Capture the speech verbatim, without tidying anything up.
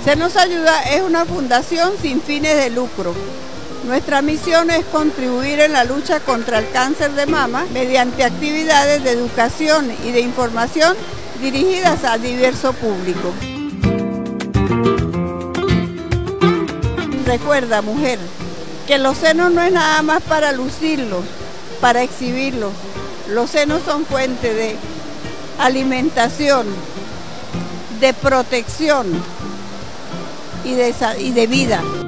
SenosAyuda es una fundación sin fines de lucro. Nuestra misión es contribuir en la lucha contra el cáncer de mama mediante actividades de educación y de información dirigidas a diverso público. Recuerda, mujer, que los senos no es nada más para lucirlos, para exhibirlos. Los senos son fuente de alimentación, de protección y de, y de vida.